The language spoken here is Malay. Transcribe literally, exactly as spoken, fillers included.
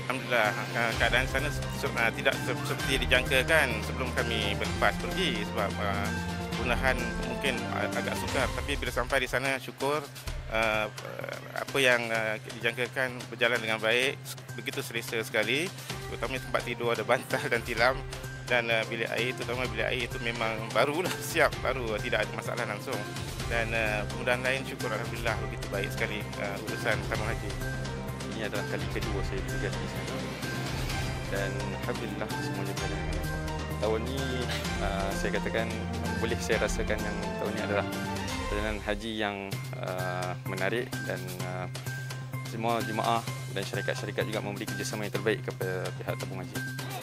Alhamdulillah, uh, keadaan sana se- uh, tidak se- seperti dijangkakan sebelum kami berlepas pergi sebab uh, kepunahan mungkin a- agak sukar. Tapi bila sampai di sana, syukur uh, uh, apa yang uh, dijangkakan berjalan dengan baik, begitu selesa sekali. Terutama tempat tidur ada bantal dan tilam, dan uh, bilik air, terutama bilik air itu memang barulah siap, baru tidak ada masalah langsung. Dan uh, kemudahan lain, syukur Alhamdulillah begitu baik sekali uh, urusan tamu haji. Ini adalah kali kedua saya bertugas di sana dan alhamdulillah semuanya berjalan dengan lancar. Tahun ni uh, saya katakan boleh saya rasakan yang tahun ni adalah perjalanan haji yang uh, menarik dan uh, semua jemaah dan syarikat-syarikat juga memberi kerjasama yang terbaik kepada pihak tabung haji.